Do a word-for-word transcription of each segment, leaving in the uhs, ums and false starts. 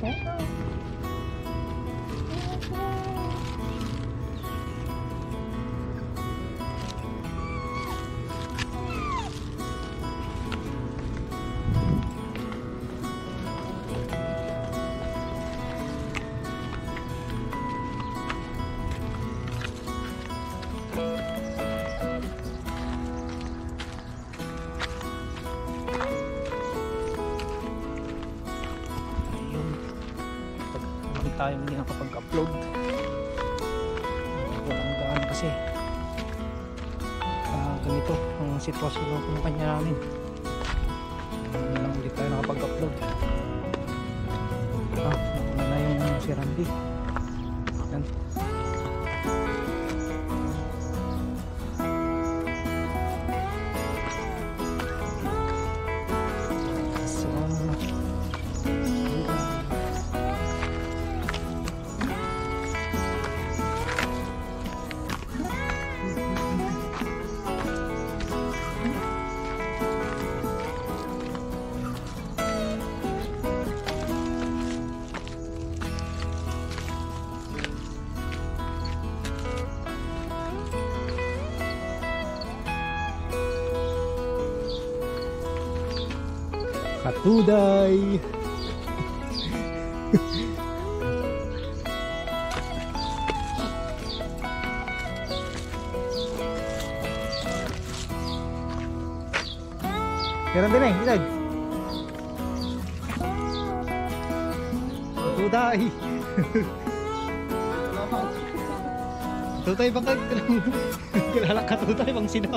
tayo hindi nakapag-upload, walang gaan kasi uh, ganito ang sitwasyon ng kumpanya namin. Hindi lang ulit tayo nakapag-upload. Ah, nauna na yung si Randy. Yan. Katuday. Meron din eh, ilag. Katuday. Katuday bang kilala katuday bang sino?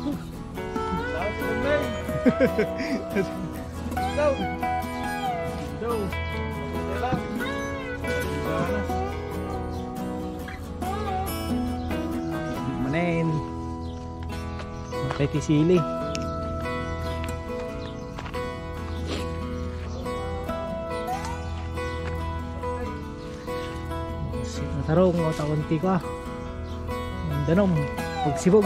Go! Go! Manin. Matay tisili. Tarong o taunti ka. Danom. Pagsibog.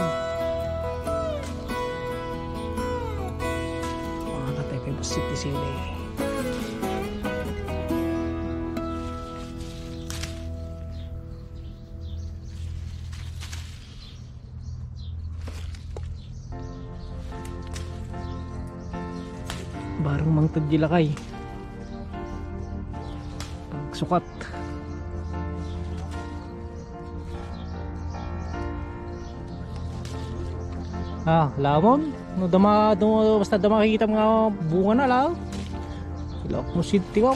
City sili. Barang mang tagilakay. Pagsukat. Ah, lamon? No dama, dama basta dama makikita mga bunga na lang. Ilok mo sinti ko.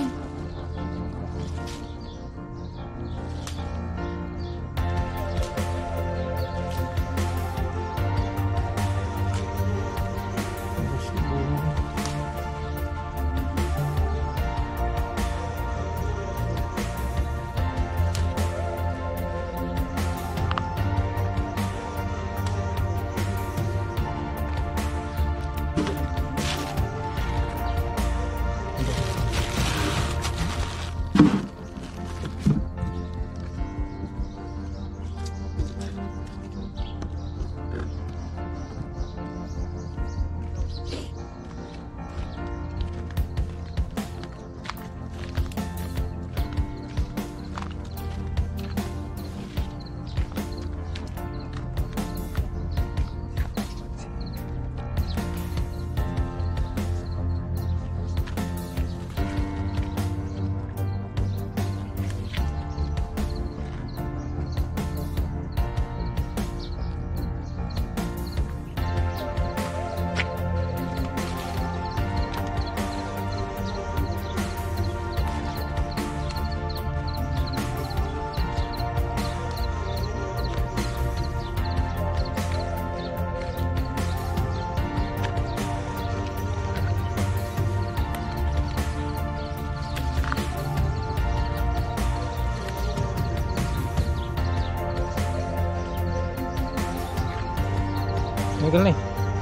Megal nih.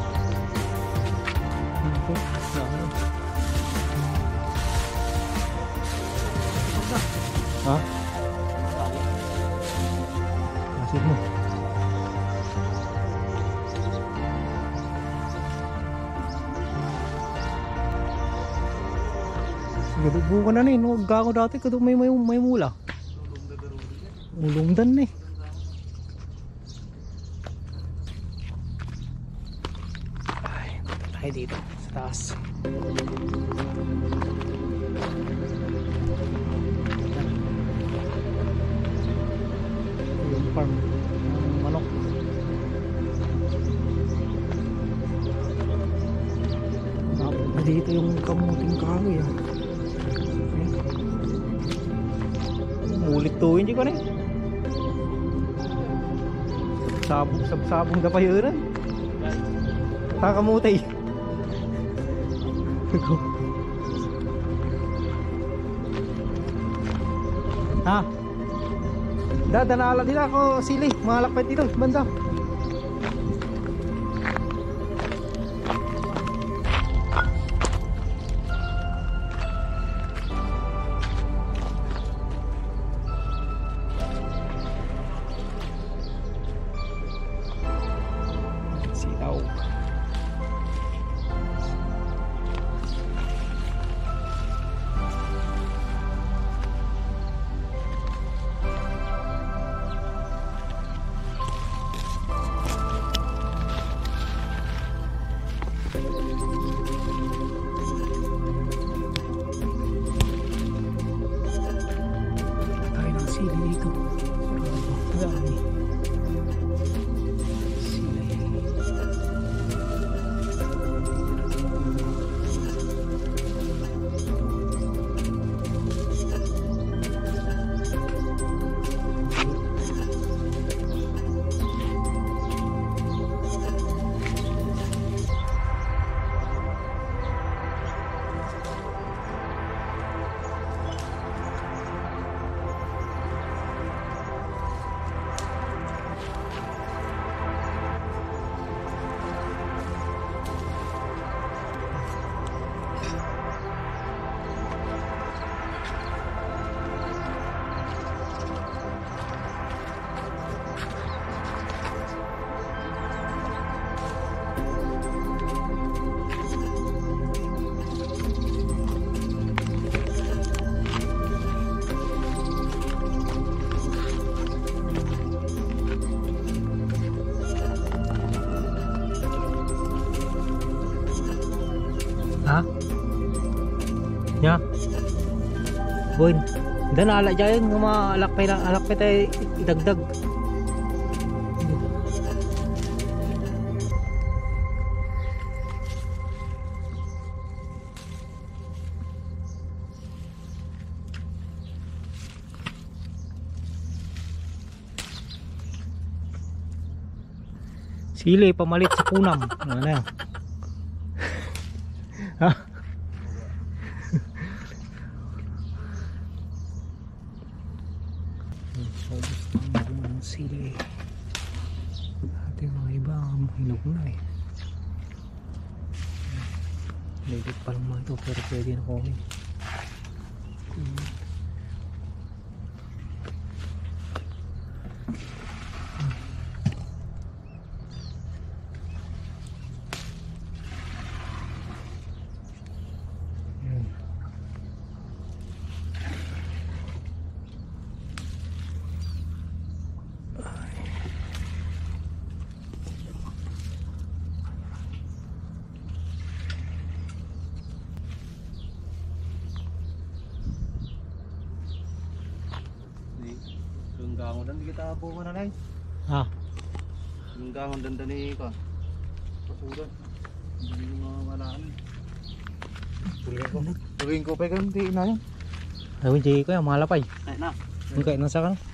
Hah? Nasibmu. Segede bunga na ni, no gago dati kadto may may, may mula. Ulungdan ni. Ay, punta tayo dito sa taas. Yung farm ng manok. Napot na dito yung kamuting kahoy ah. Mulit to hindi ko na eh. Sabong sabong da pa yun ah. Takamutay. Ha? Dadanala din ako sili, malakpet dito, banda. Sitaw. Tayo ng sili dito. Dami. Sili. Ha? Ya. Boy, dan ala dyan ng mga alakpay lang, alakpay tayo idagdag. Sili pamalit sa punam. Ano na yan? Ha? Sobos na ang sili. Ating mga iba hinog na eh. Legit pa lang mga ito pero pwede na kumin. Hmm. Lunggangon dan kita bunga na nay. Ah. Lunggangon dan dani ko. Pasudan. Hindi mo malaan. Tuloy ko. Tuloy ko pa kan di na yan. Ayun jay ko yung malapay. Ay na. Mungkin nasa kan.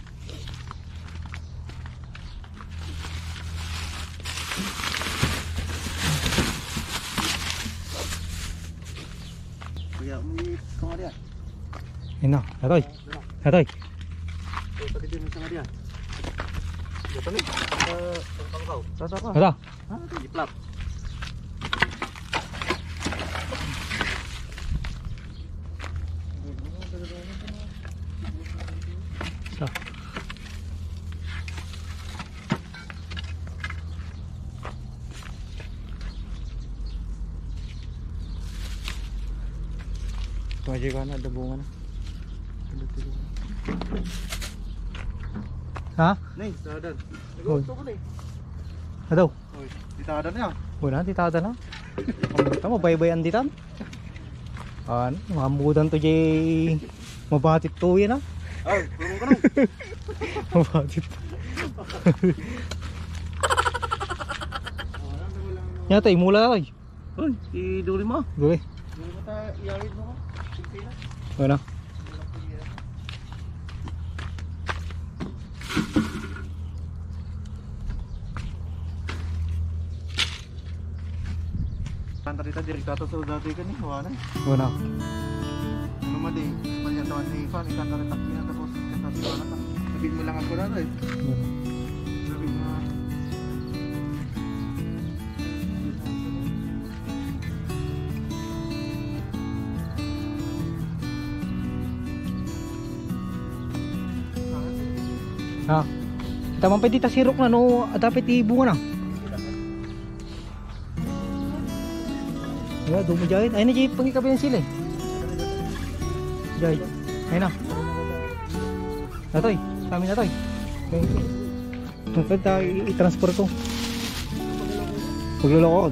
Kaya mo kung ari. Ino, atoy. Atoy. Tadi din sa ari. Dito ni. Eh, pangkaw. Sasa ka. Ito. Ha, iplap. So. Ito Medyo ka na, ada bunga na. Ha? Nih, tadadan. Oy. Ito ko na eh. Ano? Oy, titadan niya. Wala, titada na. Ang mo, baybayan ditan. Ano, makamudan to jay mabatit to yan ha. Ay, tulong ka na. Mabatit. Yan tayo, mula na tayo. Uy, iduli mo. Gawin. Duli mo tayo, iawid mo ko. Pilipinas. Ano? Kantar kita direktato sa dati ka ni, wala. Ano? Ano mo di, panyatawan ni Ivan, ikantar itak niya tapos ikantar wala ka. Sabihin mo lang ako na eh. Sabihin mo. Ha? Tamang pwede ta sirok na no, dapat ibunga na. Ya, dumo jahit. Ay na jahit pangikabi ng sila eh. Jahit. Ay na. Natoy, kami natoy. Tungkol tayo i-transport ko. Paglulokod.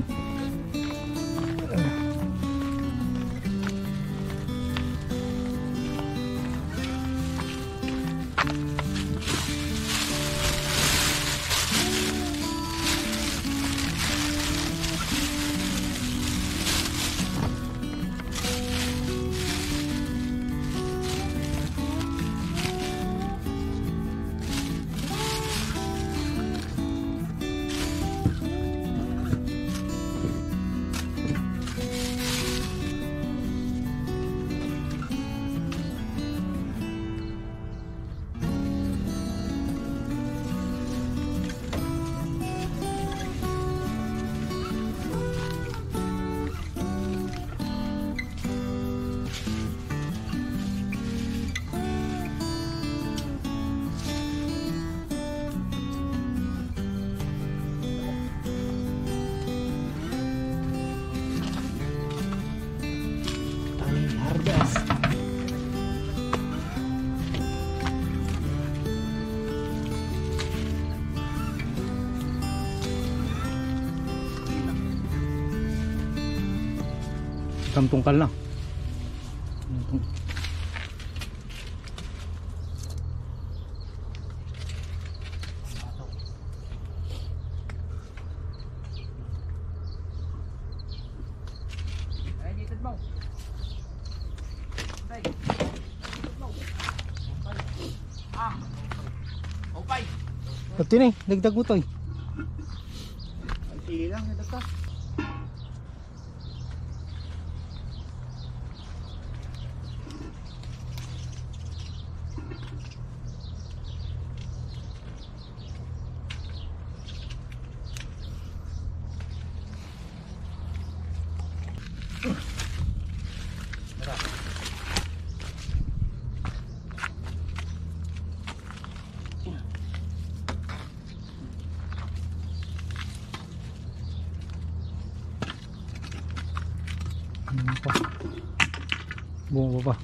Tungkal na. Ito na eh, dagdag mo to eh. Sige lang, ito ka. Bunga pa.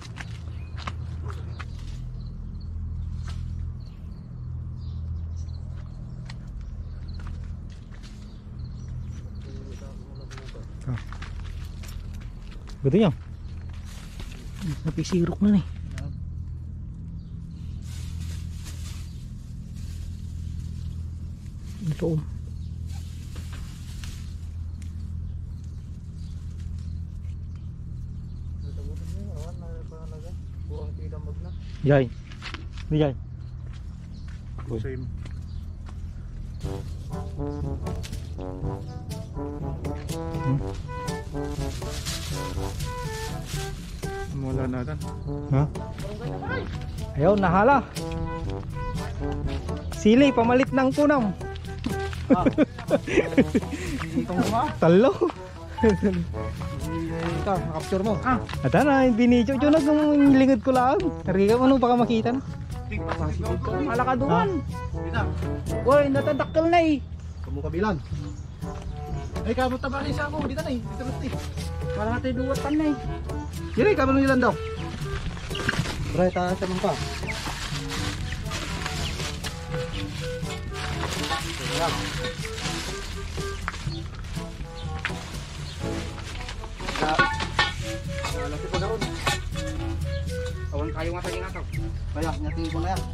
Ah. Betul ya? Tapi siruk na nih. Ito. Jai. Ni Jai. Same. Hmm. Wala na tan. Ha? Ayaw, nahala. Sili, pamalit ng kunam. Ah. Itong ma. Talo. Ito, capture mo. Ah, ada na, binidyo. Diyo na kung lingod ko lang. Riga mo, ano baka makita na. Malakaduan. Dito. Uy, natadakkel na eh. Kamu kabilan. Ay, kamu tabali sa ako. Dito na eh. Dito na eh. Wala natin duwat pan na eh. Yun eh, kamu nilan daw. Bray, taas naman pa. Ayan. Wala si pagkaroon. Awan kayo nga tayo nga to. Kaya, nyatiin ko na yan.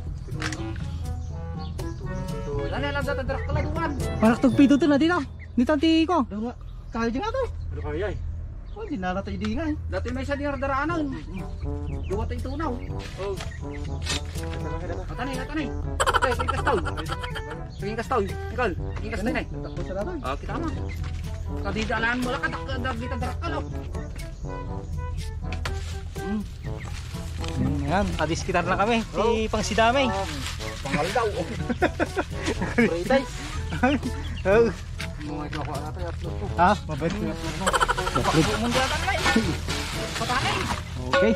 Lala lang data darak taladuan. Marak pito to na dito. Dito ang tihi ko. Daw nga, kaya dyan nga to. Ano kaya ay? Oh, di nalatay di nga eh. Dati may isa din daraanan. Duwa tayo tunaw. Oh. Atanay, atanay. Okay, sige kastaw. Sige kastaw. Ikaw, sige kastaw na. Takbo sa natin. Ah, kita mo. Kadidalaan mo lang kadak kadak kita darak ka no. Hmm. Yan, adiskitar na kami. Si pang sidamay. Pangal daw. Free day. Oh. Mga ito ako natin at luto. Ha? Mabait ko yung luto. Pakso mo dyan tayo. Patanay. Okay.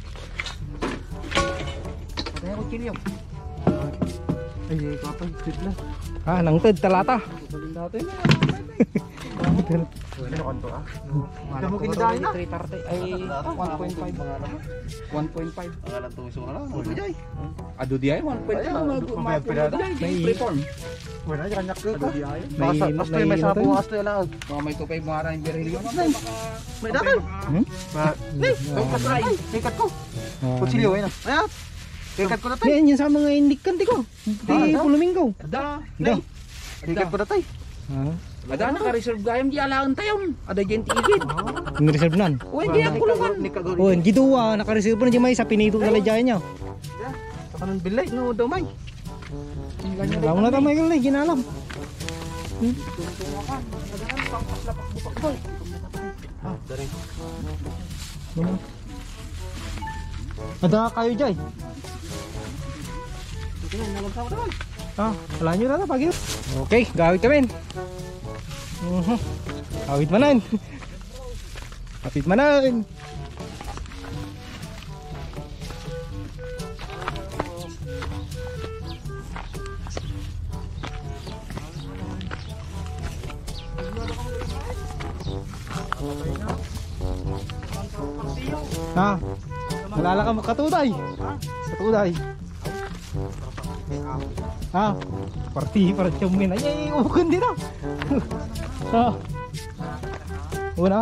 Patanay ko kilyo. Ay, kapag street lang. Ah, nangted talata. Tutalin natin. Nangted. Ano kanto ah? Mana mo ko kinidahin na? three thirty ay one point five. one point five. Ang alam tuso ka lang. Ano jay? Ado di ay one point five. Ayaw, Mga pinada. may preform. Wala, yung kanyak ko. Ado di ay. May- Basta, basta may- may ano sapo to? asto yung laag. Mga may tupay mga rin berilyo. May dakan. Hmm? Ay, kasay. Tikat ko. Ah, Kutsilyo, ayun ah. Ayan. Tikat ko na tayo. yan, yan sa mga indikan di ko. Di Ah, ano? pulumingo. Ada. Ito. Tikat ko na tayo. Ah, Ada naka-reserve gayam di alaan tayo. Ada dyan tiigid. reserve nan. O hindi ang kulungan. Oh, giduwa naka-reserve na di may sa pinito na ladyayan niya. Sa kanan bilay, no, daw may. Lamo na tamay kay ginalam. Ah, dari. Ada kayo jay. Ah, wala nyo na pagi. Okay, gawit kami. Mhm. Gawit manan. Kapit manan. Ha? Nalala ka makatuday. Katuday. Ha? Parti para cumin aja ukun dito. Ha? Una.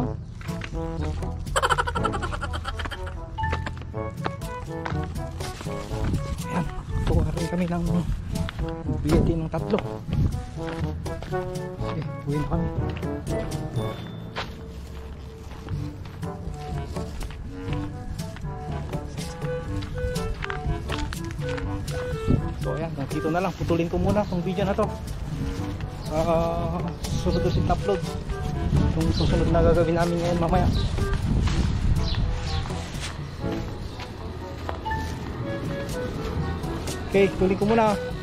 Yan. Kuha rin kami ng biyati ng tatlo. Okay, uwi na kami. So ayan, dito na lang, putulin ko muna itong video na to. uh, Susunod ulit upload itong susunod na gagawin namin ngayon mamaya. Okay, tuloy ko muna.